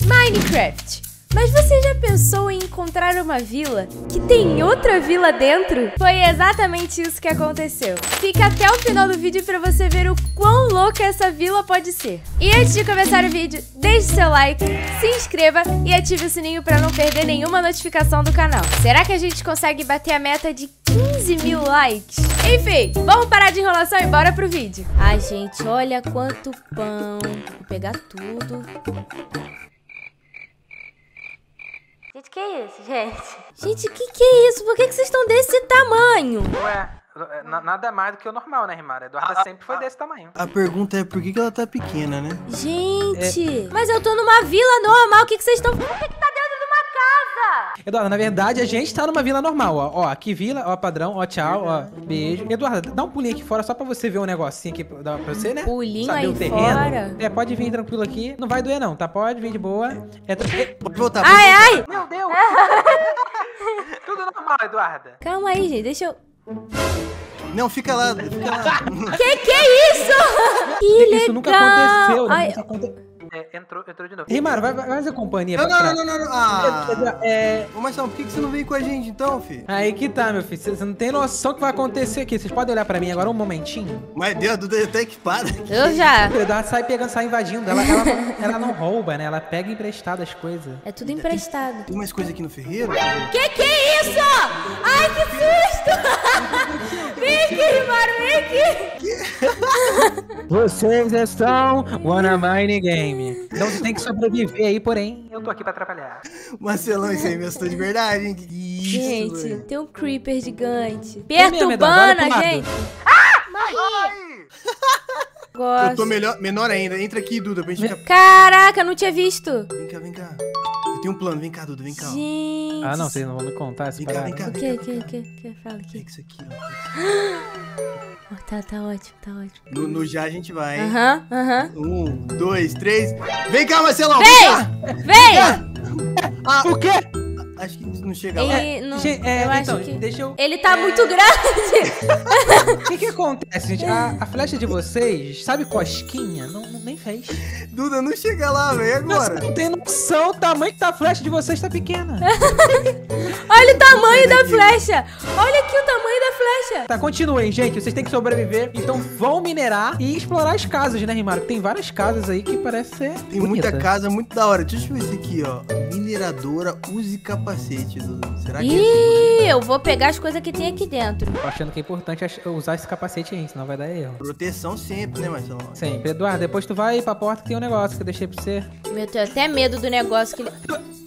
Minecraft. Mas você já pensou em encontrar uma vila que tem outra vila dentro? Foi exatamente isso que aconteceu. Fica até o final do vídeo pra você ver o quão louca essa vila pode ser. E antes de começar o vídeo, deixe seu like, se inscreva e ative o sininho pra não perder nenhuma notificação do canal. Será que a gente consegue bater a meta de 15 mil likes? Enfim, vamos parar de enrolação e bora pro vídeo. Ai, gente, olha quanto pão. Vou pegar tudo. Gente, que é isso, gente? Gente, que é isso? Por que vocês estão desse tamanho? Ué, nada mais do que o normal, né, Rimara? Eduarda sempre foi desse tamanho. A pergunta é por que ela tá pequena, né? Gente, mas eu tô numa vila normal, o que vocês estão... Por que tá dentro de uma casa? Eduarda, na verdade, a gente tá numa vila normal, ó. Ó, aqui vila, ó, padrão, ó, tchau, ó, beijo. Eduarda, dá um pulinho aqui fora só pra você ver um negocinho aqui pra você, né? Pulinho saber aí o terreno. fora? É, pode vir tranquilo aqui. Não vai doer não, tá? Pode vir de boa. É tranquilo. Pode voltar, Ai! Meu Deus! Tudo normal, Eduarda. Calma aí, gente, deixa eu... Não, fica lá, fica lá. Que é isso? Que legal! Isso nunca aconteceu, Ai, nunca aconteceu. Entrou de novo. Rimara, vai fazer companhia Não, pra... não, não, não, não. Ah. É... Ô, Marcelo, por que você não veio com a gente então, filho? Aí que tá, meu filho. Você não tem noção do que vai acontecer aqui. Vocês podem olhar pra mim agora um momentinho? Mas Deus, a Duda tá equipada. eu já. O Eduardo sai invadindo. Ela não rouba, né? Ela pega emprestado as coisas. É tudo emprestado. Tem mais coisa aqui no ferreiro? Que é isso? Ai, que susto! Vem aqui, Rimaro, vem aqui. Vocês estão Wanna Mine Game. Então você tem que sobreviver aí, porém... Eu tô aqui pra atrapalhar. Marcelão, isso aí me assustou de verdade, hein? Que isso, Gente, velho. tem um creeper gigante. mesmo, Eduardo, Perturbando olha pro a lado. gente. Ai! Gosto. Eu tô menor ainda. Entra aqui, Duda, pra gente ficar... Caraca, não tinha visto. Vem cá, vem cá. Eu tenho um plano. Vem cá, Duda, vem cá. Ó. Gente. Ah, não, vocês não vão me contar essa Vem cá, parada. vem cá. O que? Fala aqui. Pega isso aqui, ó. Oh, tá ótimo, tá ótimo. No já a gente vai, hein? Aham. 1, 2, 3. Vem cá, Marcelão! Vem! Ah, O quê? acho que não chega lá. Não, Gente, eu então, acho que... deixa eu... Ele tá muito grande. O que acontece, gente? A flecha de vocês, sabe cosquinha? Nem fez. Duda, não chega lá, velho, agora. Você não tem noção, o tamanho que tá a flecha de vocês tá pequena. Olha o tamanho da flecha. Olha aqui o tamanho da flecha. Tá, continuem, gente. Vocês têm que sobreviver. Então vão minerar e explorar as casas, né, Rimaro? Tem várias casas aí que parece ser Tem bonita. muita casa muito da hora. Deixa eu ver esse aqui, ó. Mineradora, use capacete, Duda. Será que Ih, eu vou pegar as coisas que tem aqui dentro. Tô achando que é importante usar esse capacete aí, senão vai dar erro. proteção sempre, né, Marcelo? Sempre. Eduardo, depois tu vai pra porta que tem um negócio que eu deixei pra você. Eu tenho até medo do negócio que ele...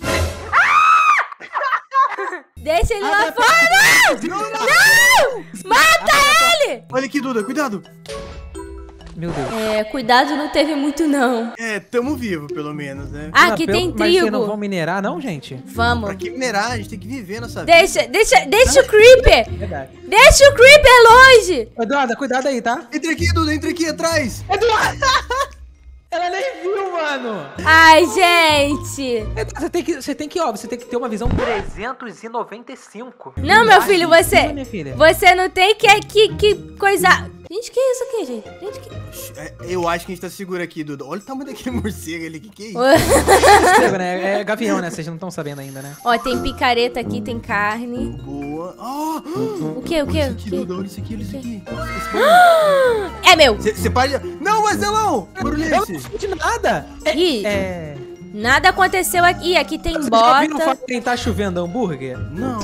Deixa ele lá fora! Não! Mata ele! Olha aqui, Duda, cuidado. Meu Deus. É, cuidado não teve muito não. É, tamo vivo, pelo menos, né? Ah, aqui tem Mas vocês não vão trigo. minerar, não, gente? Vamos. Pra que minerar? A gente tem que viver nossa vida. Deixa o Creeper! Verdade. Deixa o Creeper longe! Eduardo, cuidado aí, tá? Entra aqui, Duda, entra aqui atrás. Ela nem viu, mano. Ai, gente! Você tem que ter uma visão 395. Não, meu filho, você... minha filha. Você não tem que coisar... Gente, que é isso aqui, gente? Gente, que... Eu acho que a gente tá seguro aqui, Duda. Olha o tamanho daquele morcego ali, que é isso? Morcego, né? É gavião, né? Vocês não estão sabendo ainda, né? Ó, tem picareta aqui, tem carne. Boa. Ah! O quê? Olha isso aqui, Duda, olha isso aqui, olha isso aqui. É meu! Você pode... Não, Marcelão! Barulho é Eu esse? não senti nada. Ih, É... nada aconteceu aqui. Aqui tem Vocês já viram bota. quem tá chovendo hambúrguer? Não.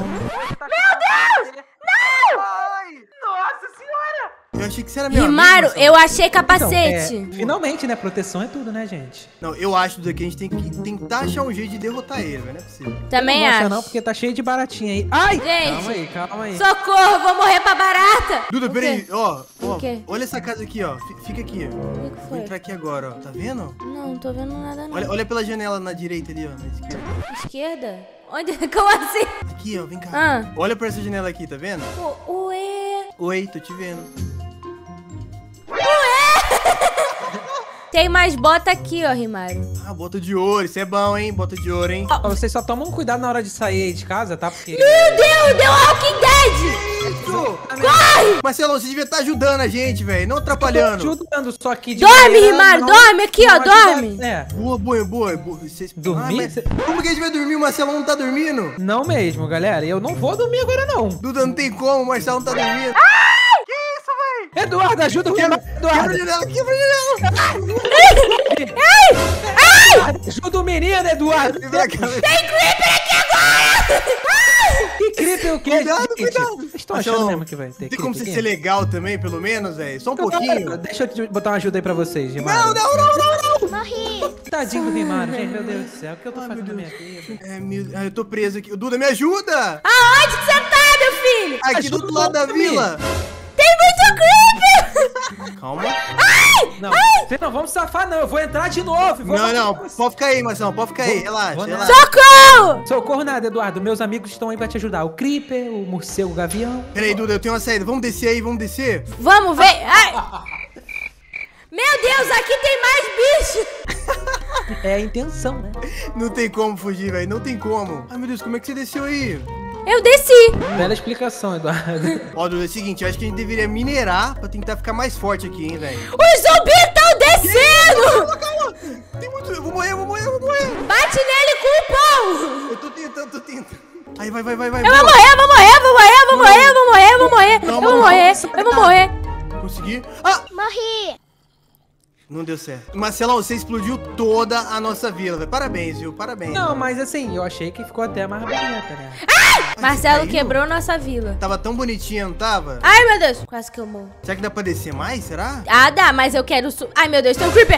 Ai! Nossa senhora! Eu achei que você era meu amigo, Rimaro, Marcelo. eu achei capacete. Então, finalmente, né? Proteção é tudo, né, gente? Não, eu acho, Duda, que a gente tem que tentar achar um jeito de derrotar ele, velho. Não é possível. Também não acha acho. não, porque tá cheio de baratinha aí. Ai! Gente. Calma aí. Socorro, vou morrer pra barata. Duda, O peraí, quê? ó, O quê? olha essa casa aqui, ó. Fica aqui, ó. O que Vou foi? entrar aqui agora, ó. Tá vendo? Não tô vendo nada não. Olha pela janela na direita ali, ó, na esquerda. Esquerda? Onde? Como assim? Aqui, ó, vem cá. Ah. Olha pra essa janela aqui, tá vendo? Ué. Oi, tô te vendo. Tem mais bota aqui, ó, Rimário. Ah, bota de ouro, isso é bom, hein? Bota de ouro, hein? Ó, vocês só tomam cuidado na hora de sair de casa, tá? Porque... Meu Deus, deu Walking Dead! isso? Corre! Marcelão, você devia estar ajudando a gente, velho. Não atrapalhando. Ajudando, só que de Dorme, manhã Rimário, não- dorme aqui, ó, não ajuda- dorme. É. Boa. Vocês... Dormir? mas como que a gente vai dormir? O Marcelão não tá dormindo? Não mesmo, galera. Eu não vou dormir agora, não. Duda, não tem como, o Marcelão não tá dormindo. Eduardo, ajuda o Quebra Rimário. quebra a Eduardo. janela, quebra a janela. Ajuda o menino, Eduardo. Quebra aquela- Que creeper o quê? Cuidado, gente? cuidado. Vocês estão Marcelão, achando mesmo que vai ter tem como você creeper ser aqui? legal também, pelo menos, velho? Só um pouquinho. Deixa eu te botar uma ajuda aí pra vocês, Rimário. Não. Morri. Tadinho do Rimário, gente. Meu Deus do céu. O que eu tô fazendo na minha vida? Eu tô preso aqui. Duda, me ajuda! Aonde que você tá, meu filho? Aqui ajuda do outro lado da o homem. vila. Tem muito creeper. Calma. Não, vocês não vão safar, não. Eu vou entrar de novo. Não. Pode ficar aí, Marcelão. Pode ficar aí. Relaxa, vou relaxa. Socorro. Socorro nada, Eduardo. Meus amigos estão aí pra te ajudar. O Creeper, o morcego, o gavião. Peraí, Duda, eu tenho uma saída. Vamos descer aí, vamos descer. Vamos ver. Ai. Meu Deus, aqui tem mais bicho. É a intenção, né? Não tem como fugir, velho. Não tem como. Ai, meu Deus, como é que você desceu aí? Eu desci. Bela explicação, Eduardo. Ó, Duda, é o seguinte. Eu acho que a gente deveria minerar pra tentar ficar mais forte aqui, hein, velho. Os zumbis estão descendo. Calma. Tem muito... Eu vou morrer. Bate nele com o pão. Eu tô tentando. Aí, vai. Eu vou morrer. Consegui. Ah! Morri. Não deu certo. Marcelão, você explodiu toda a nossa vila, velho. Parabéns, viu? Parabéns. Não, mas assim, eu achei que ficou até mais bonita, né? Marcelo caiu? quebrou nossa vila. Tava tão bonitinha, não tava? Ai, meu Deus. Quase que eu morro. Será que dá pra descer mais? Será? Ah, dá, mas eu quero... Ai, meu Deus, tem um creeper.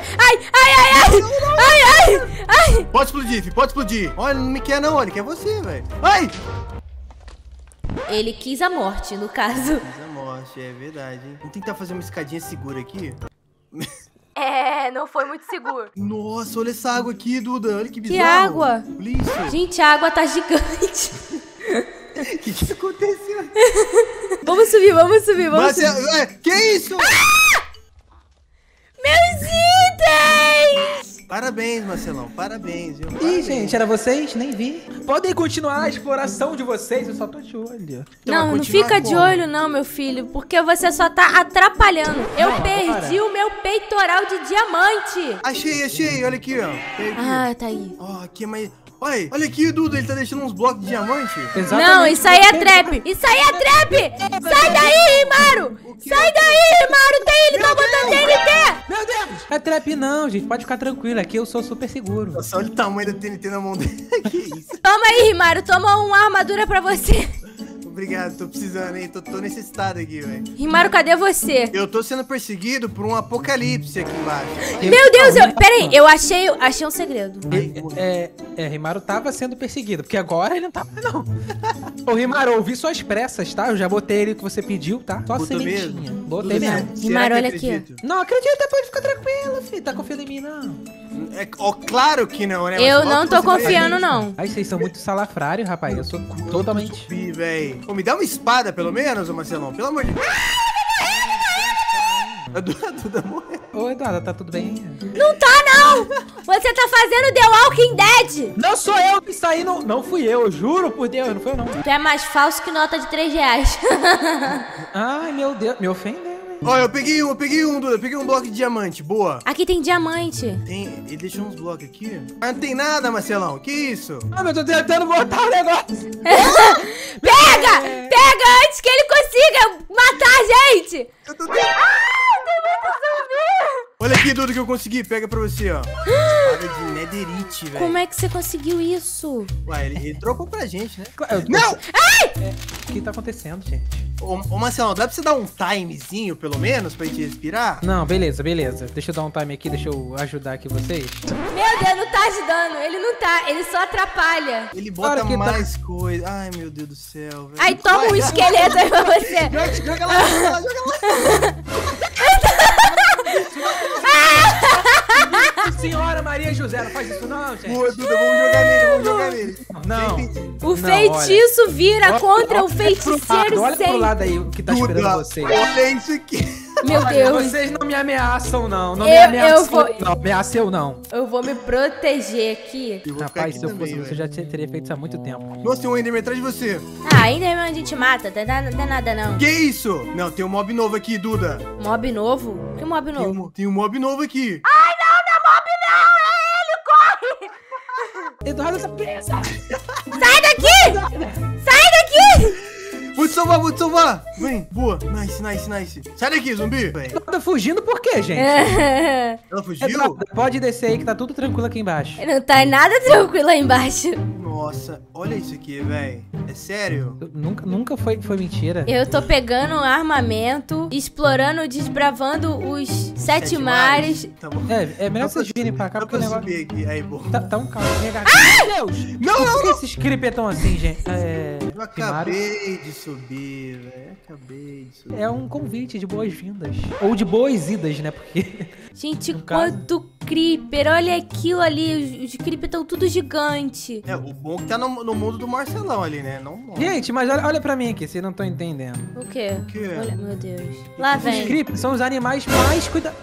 Ai. Pode explodir, filho. Pode explodir. Olha, ele não me quer não, ele quer você, velho. Ai! Ele quis a morte, no caso. Mas a morte, é verdade, hein? Vamos tentar fazer uma escadinha segura aqui. É, não foi muito seguro. Nossa, olha essa água aqui, Duda. Olha que bizarro. água? Olha isso. Gente, a água tá gigante. O que aconteceu? Vamos subir. Marcelo, que isso? Meus itens! Parabéns, Marcelão. Parabéns, viu? Ih, Parabéns. gente, era vocês? Nem vi. Podem continuar a exploração de vocês, eu só tô de olho. Então, Não, vai não continuar fica de como? olho não, meu filho, porque você só tá atrapalhando. Eu Não, perdi o meu peitoral de diamante. Achei. Olha aqui, ó. Olha aqui. Ah, tá aí. Ó, aqui, mas... Olha aqui, Duda. Ele tá deixando uns blocos de diamante. Exatamente. Não, isso aí é trap! Isso aí é trap! Sai daí, Rimário! Sai daí, Rimário! Tem ele, tá botando TNT! Meu Deus! É trap não, gente. Pode ficar tranquilo. Aqui eu sou super seguro. Nossa, olha o tamanho da TNT na mão dele. Que isso? Toma aí, Rimário, toma uma armadura pra você. Obrigado, tô precisando, hein? Tô necessitado aqui, velho. Rimário, cadê você? Eu tô sendo perseguido por um apocalipse aqui embaixo. Meu Deus, pera aí, eu achei um segredo. Rimário tava sendo perseguido, porque agora ele não tava, não. Ô, Rimário, eu ouvi suas pressas, tá? Eu já botei ele que você pediu, tá? Só Botou sementinha. mesmo? Botei Duda, mesmo. será Rimário, que olha aqui, acredito? Não, acredita, pode ficar tranquilo, filho. Tá confiando em mim, não. Claro que não, né? Eu Mas não logo tô você vai- confiando, não. Ai, vocês são muito salafrários, rapaz. Eu sou totalmente... Subir, velho. Pô, me dá uma espada, pelo menos, ô Marcelão. Pelo amor de Deus. A Duda morreu. Ô, Eduardo, tá tudo bem? Não tá, não! Você tá fazendo The Walking Dead! Não sou eu que saí, não fui eu juro por Deus, não foi eu, não. Tu é mais falso que nota de 3 reais. Ai, meu Deus, me ofendeu, hein? Ó, eu peguei um, Duda. Eu peguei um bloco de diamante. Boa. Aqui tem diamante. Ele deixou uns blocos aqui. Ah, não tem nada, Marcelão. Que isso? Ah, mas eu tô tentando botar o negócio. Pega! Pega antes que ele consiga matar a gente! Eu tô tentando. Olha aqui, Duda, que eu consegui. Pega pra você, ó. Espada de netherite, velho. Como é que você conseguiu isso? Ué, ele dropou pra gente, né? Não! Ai! O que tá acontecendo, gente? Ô, Marcelão, dá pra você dar um timezinho, pelo menos, pra gente respirar? Não, beleza. Deixa eu dar um time aqui, deixa eu ajudar aqui vocês. Meu Deus, não tá ajudando. Ele não tá, ele só atrapalha. Ele bota Claro que tá. mais coisa. Ai, meu Deus do céu, velho. Aí toma um esqueleto aí pra você. Joga lá. Senhora Maria José, não faz isso não, gente. Boa, Duda, vamos jogar nele. Não. O feitiço vira contra o feiticeiro Olha pro sem. lado aí o que tá esperando Duda, vocês. olha isso aqui. Meu Deus. Vocês não me ameaçam, não. Não me ameaçam, não. Ameaça eu, não. Eu vou me proteger aqui. Eu vou ficar Rapaz, aqui se eu também, fosse você, eu já teria feito isso há muito tempo. Nossa, tem um Enderman atrás de você. Ah, ainda a gente mata, não dá nada não. Que isso? Não, tem um mob novo aqui, Duda. Mob novo? Que mob novo? Tem um mob novo aqui. Eduardo tá presa. Sai daqui! Sai daqui! Vou te salvar, vou te salvar. Vem, boa. Nice, nice, nice. Sai daqui, zumbi. Tá fugindo por quê, gente? Ela fugiu? Eduardo, pode descer aí que tá tudo tranquilo aqui embaixo. Não tá nada tranquilo lá embaixo. Nossa, olha isso aqui, velho. É sério? Nunca foi mentira. Eu tô pegando armamento, explorando, desbravando os sete mares. Tá bom. É melhor vocês virem pra cá, Dá porque o pra negócio... subir aqui. Aí, bom. Tá um caos. Meu Deus! Não, Por que esses creepers tão assim, gente? Eu acabei de subir, velho. Acabei de subir. É um convite de boas-vindas. Ou de boas-idas, né? Porque... Gente, No caso. quanto creeper. Olha aquilo ali. Os creepers estão tudo gigante. É, o bom é que tá no mundo do Marcelão ali, né? Não. Gente, mas olha pra mim aqui, vocês não estão entendendo. O quê? O quê? Olha, meu Deus. Lá Os vem. creepers são os animais mais cuidados.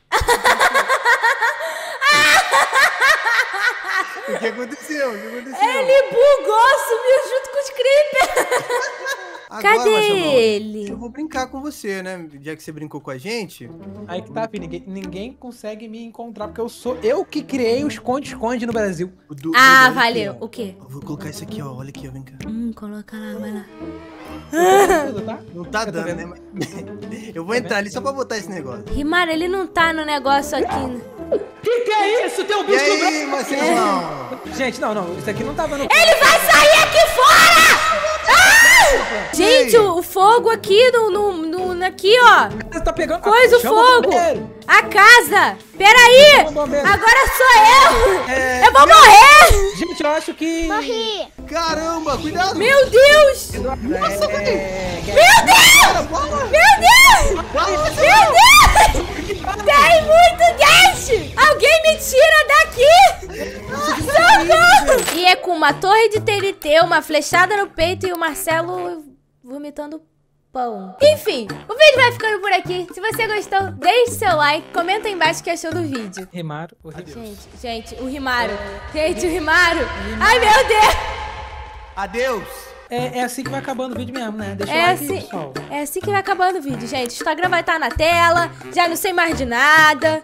O que aconteceu? O que aconteceu? Ele bugou, sumiu junto com os creepers. Agora, Cadê Marcelão, ele? Eu vou brincar com você, né? Já que você brincou com a gente. Aí que tá, filho, ninguém consegue me encontrar, porque eu que criei o esconde-esconde no Brasil. Ah, olha valeu. aqui, ó. O quê? Eu vou colocar isso aqui, ó. Olha aqui, ó. Vem cá. Coloca lá, vai lá. Tudo, tá? Não tá Eu tô dando, vendo. né? Mas- Eu vou entrar ali só pra botar esse negócio. Rimara, ele não tá no negócio aqui. Né? Que é isso? Tem um E bicho aí, Marcelão? Gente, não, isso aqui não tava no... Ele vai sair aqui fora! Ah! Gente, o fogo aqui aqui, ó. Você tá pegando... Coisa o Chama fogo. bombeiro. A casa. Peraí. Chama bombeiro. Agora sou eu. É, Eu vou morrer. Gente, eu acho que... Caramba, cuidado! Meu Deus. Nossa, velho! Meu Deus. Bola! Meu Deus. Meu Deus. Tem muito gás. Alguém me tira daqui. Socorro. E é com uma torre de TNT, uma flechada no peito e o Marcelo vomitando pão. Enfim, o vídeo vai ficando por aqui. Se você gostou, deixe seu like, comenta aí embaixo o que achou do vídeo. Rimaram, horrível. Gente, o Rimaro. Gente, o Rimaro. Ai, meu Deus. Adeus! É assim que vai acabando o vídeo mesmo, né? Deixa o É like, assim, pessoal. é assim que vai acabando o vídeo, gente. O Instagram vai estar na tela. Já não sei mais de nada.